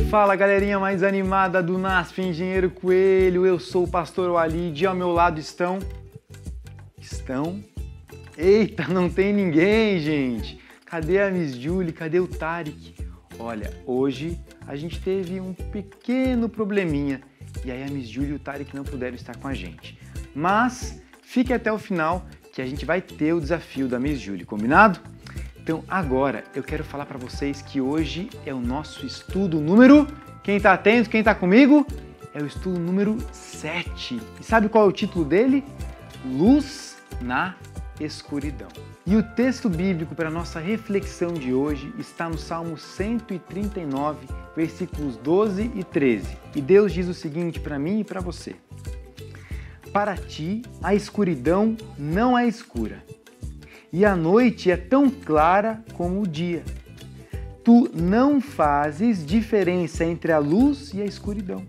Fala, galerinha mais animada do NASP Engenheiro Coelho, eu sou o Pastor Walid e ao meu lado estão... Eita, não tem ninguém, gente! Cadê a Miss Julie? Cadê o Tarek? Olha, hoje a gente teve um pequeno probleminha e aí a Miss Julie e o Tarek não puderam estar com a gente. Mas fique até o final que a gente vai ter o desafio da Miss Julie, combinado? Então agora eu quero falar para vocês que hoje é o nosso estudo número... Quem está atento, quem está comigo? É o estudo número 7. E sabe qual é o título dele? Luz na escuridão. E o texto bíblico para a nossa reflexão de hoje está no Salmo 139, versículos 12 e 13. E Deus diz o seguinte para mim e para você. Para ti, a escuridão não é escura, e a noite é tão clara como o dia. Tu não fazes diferença entre a luz e a escuridão.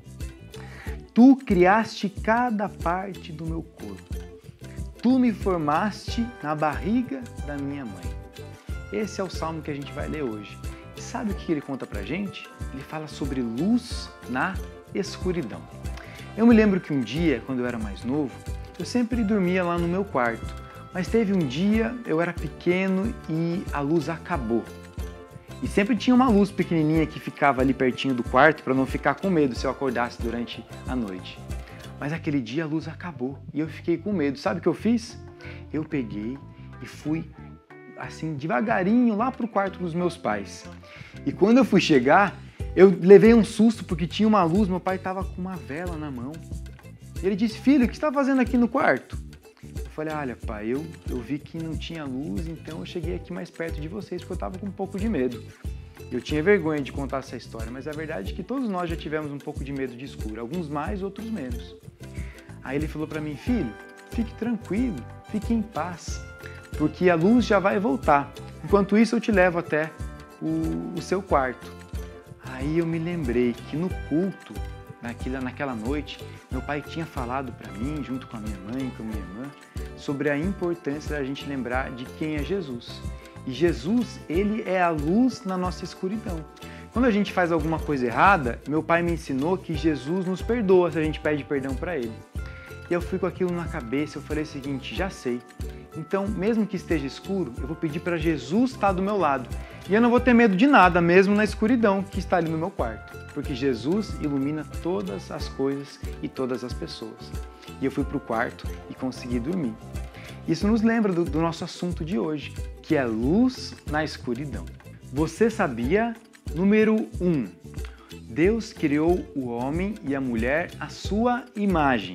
Tu criaste cada parte do meu corpo. Tu me formaste na barriga da minha mãe. Esse é o salmo que a gente vai ler hoje. E sabe o que ele conta pra gente? Ele fala sobre luz na escuridão. Eu me lembro que um dia, quando eu era mais novo, eu sempre dormia lá no meu quarto. Mas teve um dia, eu era pequeno e a luz acabou. E sempre tinha uma luz pequenininha que ficava ali pertinho do quarto para não ficar com medo se eu acordasse durante a noite. Mas aquele dia a luz acabou e eu fiquei com medo. Sabe o que eu fiz? Eu peguei e fui assim devagarinho lá pro quarto dos meus pais. E quando eu fui chegar, eu levei um susto porque tinha uma luz, meu pai estava com uma vela na mão. E ele disse, filho, o que você está fazendo aqui no quarto? Eu falei, olha pai, eu vi que não tinha luz, então eu cheguei aqui mais perto de vocês porque eu estava com um pouco de medo. Eu tinha vergonha de contar essa história, mas a verdade é que todos nós já tivemos um pouco de medo de escuro, alguns mais, outros menos. Aí ele falou para mim, filho, fique tranquilo, fique em paz, porque a luz já vai voltar. Enquanto isso eu te levo até o seu quarto. Aí eu me lembrei que no culto, naquela noite, meu pai tinha falado para mim, junto com a minha mãe e com a minha irmã, sobre a importância da gente lembrar de quem é Jesus. E Jesus, ele é a luz na nossa escuridão. Quando a gente faz alguma coisa errada, meu pai me ensinou que Jesus nos perdoa se a gente pede perdão para ele. E eu fui com aquilo na cabeça, eu falei o seguinte, já sei. Então, mesmo que esteja escuro, eu vou pedir para Jesus estar do meu lado. E eu não vou ter medo de nada, mesmo na escuridão que está ali no meu quarto. Porque Jesus ilumina todas as coisas e todas as pessoas. E eu fui para o quarto e consegui dormir. Isso nos lembra do nosso assunto de hoje, que é luz na escuridão. Você sabia? Número 1. Deus criou o homem e a mulher à sua imagem.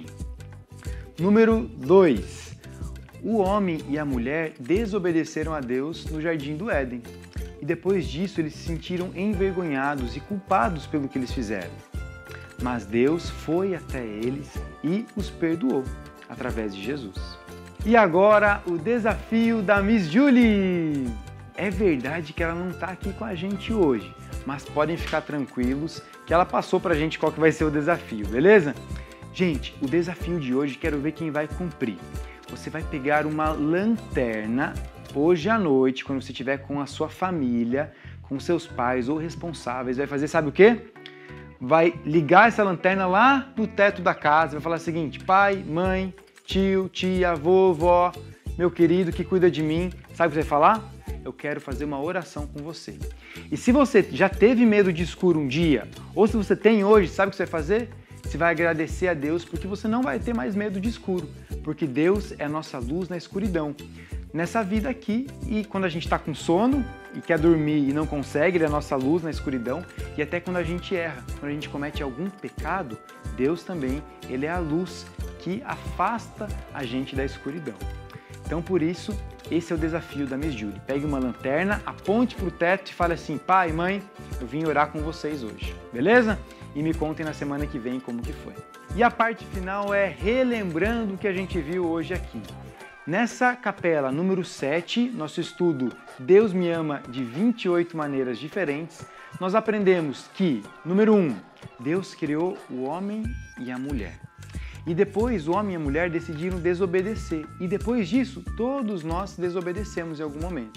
Número 2. O homem e a mulher desobedeceram a Deus no Jardim do Éden. E depois disso eles se sentiram envergonhados e culpados pelo que eles fizeram. Mas Deus foi até eles e os perdoou através de Jesus. E agora o desafio da Miss Julie. É verdade que ela não está aqui com a gente hoje, mas podem ficar tranquilos que ela passou pra gente qual que vai ser o desafio, beleza? Gente, o desafio de hoje, quero ver quem vai cumprir. Você vai pegar uma lanterna hoje à noite, quando você estiver com a sua família, com seus pais ou responsáveis, vai fazer, sabe o quê? Vai ligar essa lanterna lá no teto da casa, vai falar o seguinte, pai, mãe, tio, tia, vovó, meu querido que cuida de mim, sabe o que você vai falar? Eu quero fazer uma oração com você. E se você já teve medo de escuro um dia, ou se você tem hoje, sabe o que você vai fazer? Você vai agradecer a Deus porque você não vai ter mais medo de escuro, porque Deus é a nossa luz na escuridão. Nessa vida aqui, e quando a gente está com sono e quer dormir e não consegue, Ele é a nossa luz na escuridão, e até quando a gente erra, quando a gente comete algum pecado, Deus também, Ele é a luz que afasta a gente da escuridão. Então, por isso, esse é o desafio da Miss Julie. Pegue uma lanterna, aponte para o teto e fale assim, pai, mãe, eu vim orar com vocês hoje, beleza? E me contem na semana que vem como que foi. E a parte final é relembrando o que a gente viu hoje aqui. Nessa capela número 7, nosso estudo Deus me ama de 28 maneiras diferentes, nós aprendemos que, número 1, Deus criou o homem e a mulher. E depois o homem e a mulher decidiram desobedecer. E depois disso, todos nós desobedecemos em algum momento.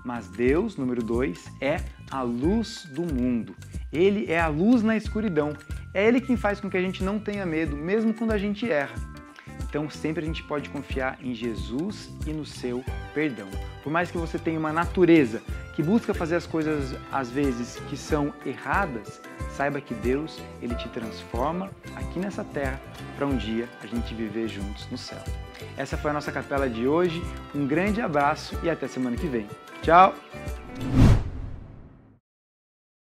Mas Deus, número 2, é a luz do mundo. Ele é a luz na escuridão. É Ele quem faz com que a gente não tenha medo, mesmo quando a gente erra. Então sempre a gente pode confiar em Jesus e no seu perdão. Por mais que você tenha uma natureza que busca fazer as coisas às vezes que são erradas, saiba que Deus, Ele te transforma aqui nessa terra para um dia a gente viver juntos no céu. Essa foi a nossa capela de hoje. Um grande abraço e até semana que vem. Tchau!